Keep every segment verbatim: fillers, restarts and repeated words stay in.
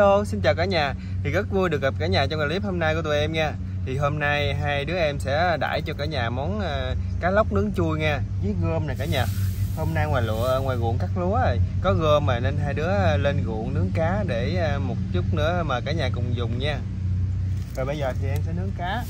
Hello, xin chào cả nhà. Thì rất vui được gặp cả nhà trong clip hôm nay của tụi em nha. Thì hôm nay hai đứa em sẽ đãi cho cả nhà món uh, cá lóc nướng chui nha, với gom nè cả nhà. Hôm nay ngoài lụa ngoài ruộng cắt lúa rồi, có gom mà nên hai đứa lên ruộng nướng cá để uh, một chút nữa mà cả nhà cùng dùng nha. Rồi bây giờ thì em sẽ nướng cá.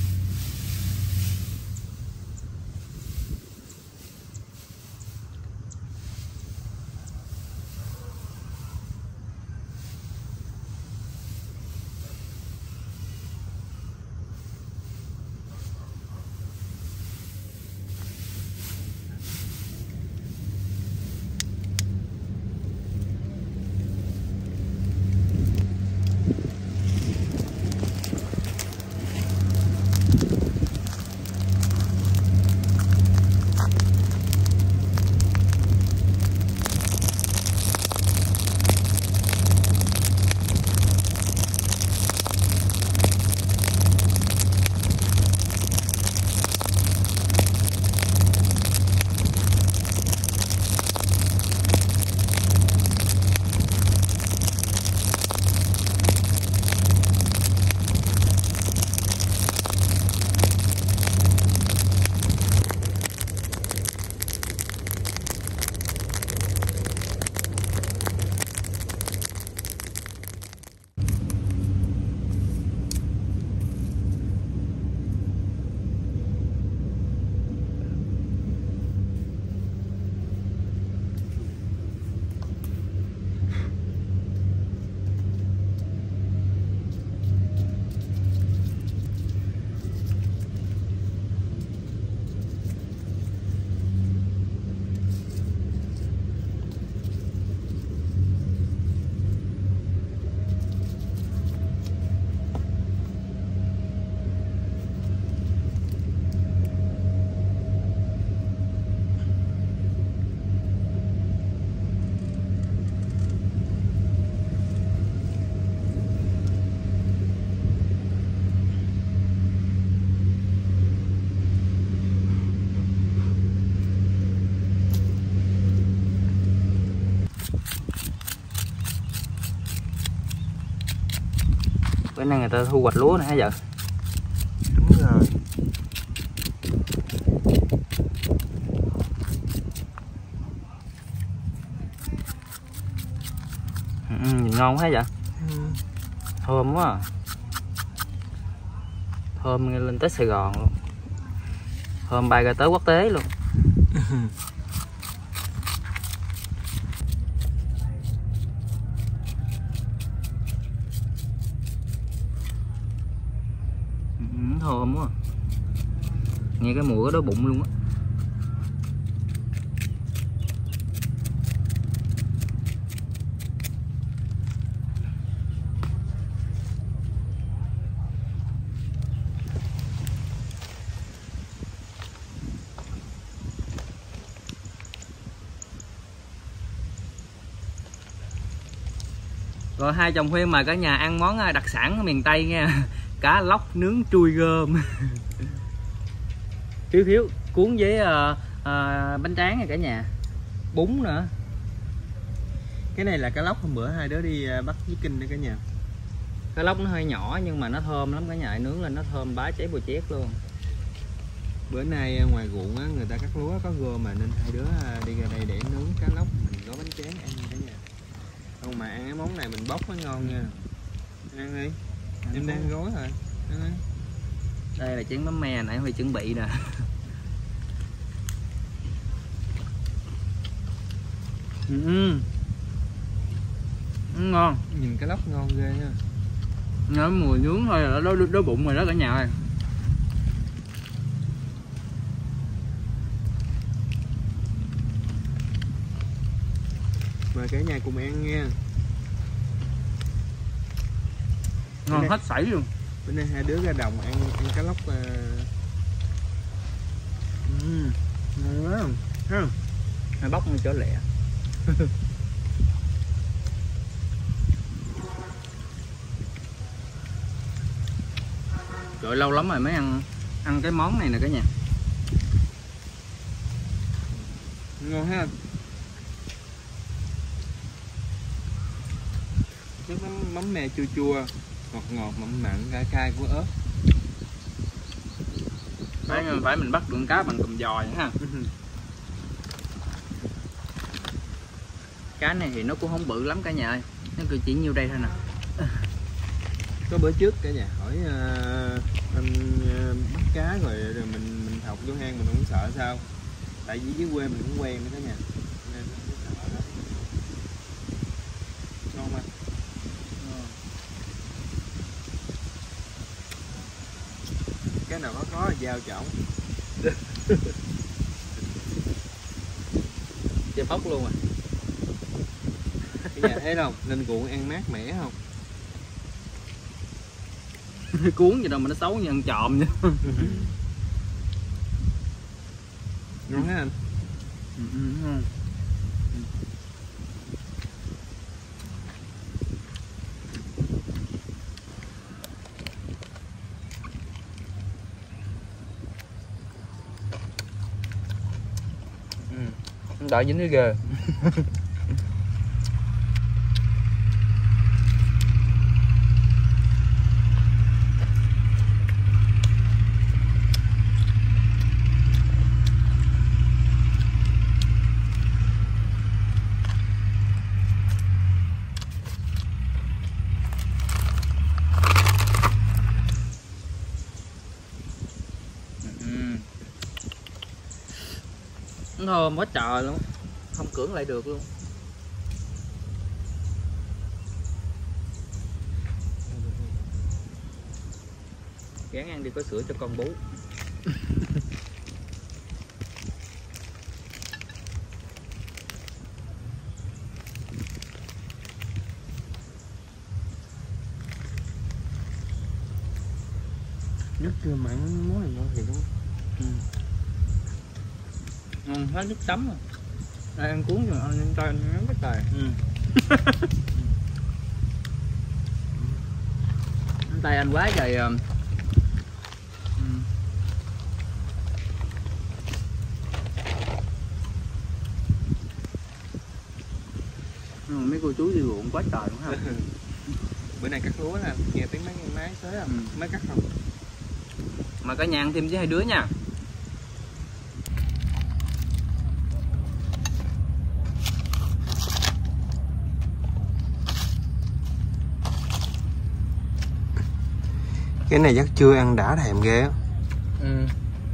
Bữa nay người ta thu hoạch lúa nè hả vợ? Đúng rồi. Ừ, nhìn ngon quá vậy? Ừ. Thơm quá à. Thơm lên tới Sài Gòn luôn. Thơm bay ra tới quốc tế luôn. Thơm quá, nghe cái mùi đó bụng luôn á. Rồi hai chồng Huyên mời cả nhà ăn món đặc sản ở miền Tây nha. Cá lóc nướng trui gom. Thiếu thiếu cuốn với uh, uh, bánh tráng nha cả nhà, bún nữa. Cái này là cá lóc hôm bữa hai đứa đi bắt với Kinh đó cả nhà. Cá lóc nó hơi nhỏ nhưng mà nó thơm lắm cả nhà, nướng lên nó thơm bá cháy bùi chét luôn. Bữa nay ngoài ruộng á, người ta cắt lúa có gom mà nên hai đứa đi ra đây để nướng cá lóc, mình có bánh tráng ăn cả nhà. Không mà ăn cái món này mình bóc mới ngon nha. Ăn đi. Ăn em đang gói rồi. Ăn đi. Đây là chén mắm me nãy Huy chuẩn bị nè. Ừ. Ngon. Nhìn cái lóc ngon ghê nha. Nó mùi nướng thôi là đói, đói bụng rồi đó cả nhà ơi. Mời cả nhà cùng ăn nha. Ngon hết sảy luôn. Bữa nay hai đứa ra đồng ăn ăn cá lóc. Uh... Ừ. Ngon quá. Ha. Hai bóc nó chỗ lẹ. Trời, lâu lắm rồi mới ăn ăn cái món này nè cả nhà. Ngon ha. nước mắm, mắm me chua chua, ngọt ngọt mặn mặn cay cay của ớt. Phải phải mình bắt được cá bằng cùm giò ha. Cá này thì nó cũng không bự lắm cả nhà ơi, nó chỉ nhiêu đây thôi nè. Có bữa trước cả nhà hỏi uh, anh uh, bắt cá rồi, rồi mình mình học vô hang mình không sợ sao, tại vì dưới quê mình cũng quen nữa cả nhà nên không sợ đó. Ngon không anh? Cái nào có có là giao chổng. Chơi phóc luôn à. Cả nhà thấy không, lên ruộng ăn mát mẻ không? Cuốn gì đâu mà nó xấu như ăn trộm nha. Ngon hả anh? Ừ, ừ, ngon. Ừ. Đợi dính cái ghê. Thơm quá trời luôn, không cưỡng lại được luôn. Gán ăn đi có sữa cho con bú. Nước chưa mặn món này ngon thiệt không? Ừ. Ngon hết nước chấm rồi. Đây ăn cuốn rồi ăn tay nó cái tài. Ừ. Tay anh quá trời. Ừ. Ừ, mấy cô chú đi ruộng quá trời đúng không? Bữa nay cắt lúa nè, nghe tiếng máy máy tới không? Ừ. Máy cắt không? Mà cả nhà ăn thêm với hai đứa nha. Cái này chắc chưa ăn đã thèm ghê á. Ừ.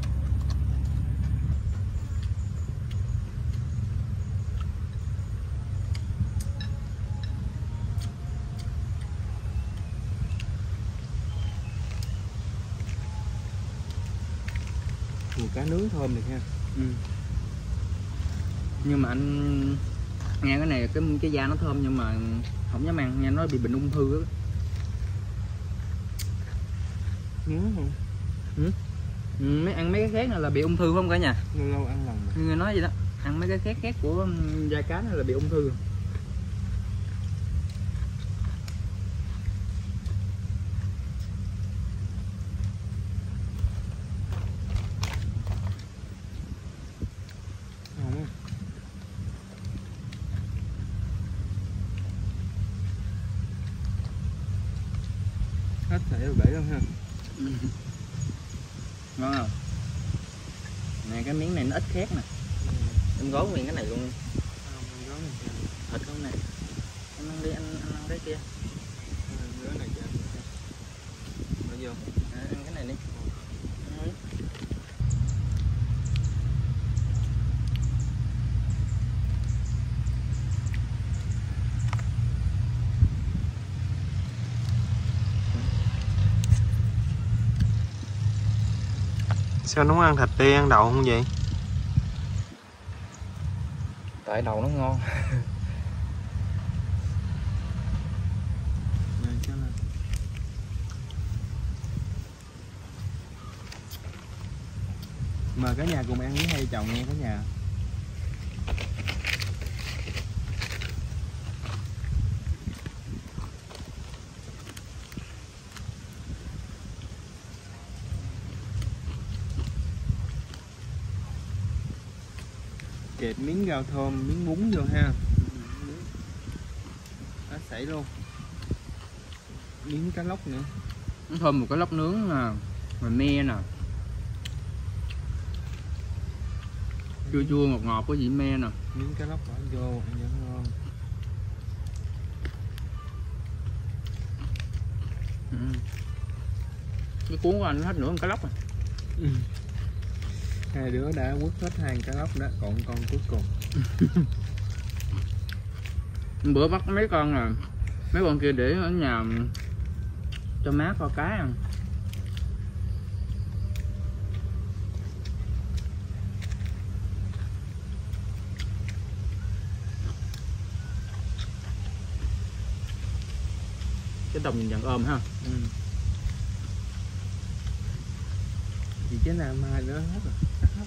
Mùi cá nướng thơm được ha. Ừ. Nhưng mà anh nghe cái này cái cái da nó thơm nhưng mà không dám ăn, nghe nó bị bệnh ung thư á. Nhớ không? Ừ. Ừ, mấy ăn mấy cái khác này là bị ung thư không cả nhà? Lâu lâu ăn lần mà. Người nói gì đó, ăn mấy cái khác khác của da cá này là bị ung thư. Hết thảy bể luôn ha. Ừ. Ngon không? Nè cái miếng này nó ít khét nè. Ừ. Em gói nguyên cái này luôn. Không, gói này kìa. Thịt không nè. Em ăn đi, anh, anh ăn cái kia. À, gói này kìa. Bỏ vô. À, ăn cái này đi. Ừ. Sao nó không ăn thịt đi, ăn đậu không vậy? Tại đầu nó ngon. Mời cả nhà cùng ăn với hai chồng nha cả nhà. Kẹp miếng rau thơm, miếng bún vô ha. Nó sảy luôn. miếng cá lóc nữa. Nó thơm một cái lóc nướng nè, rồi me nè, chua chua ngọt ngọt có vị me nè. Miếng cá lóc bỏ vô ăn cho ngon. Ừ. Cái cuốn của anh hết nữa một cái lóc rồi. Ừ. Hai đứa đã quất hết hai cá lóc đó, còn con cuối cùng. Bữa bắt mấy con à, mấy con kia để ở nhà cho má kho cá ăn. Cái đồng nhìn dần ôm ha. Ừ. Thì cái nào mai nữa hết rồi.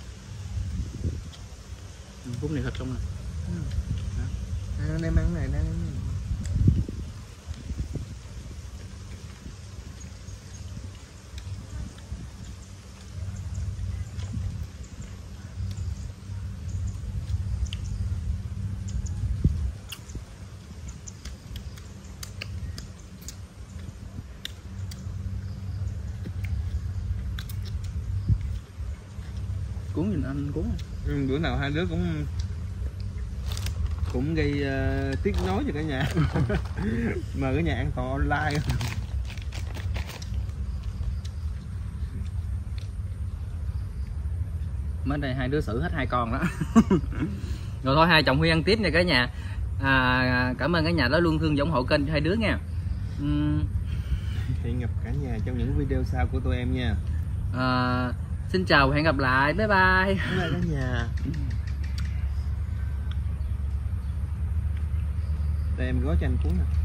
Phút này thịt xong nè. Ừ. À, đem ăn này, đem ăn này. Cuốn nhìn anh cuốn. Ừ, bữa nào hai đứa cũng cũng gây uh, tiếc nói cho cả nhà. Mời cả nhà ăn toàn online. Mới đây hai đứa xử hết hai con đó. Rồi thôi hai chồng Huy ăn tiếp nha cả nhà. À, cảm ơn cả nhà đã luôn thương ủng hộ kênh cho hai đứa nha. uhm. Hẹn gặp cả nhà trong những video sau của tụi em nha. À, xin chào và hẹn gặp lại. Bye bye. Bye bye cả nhà. Đây em gói cho anh cuốn nè.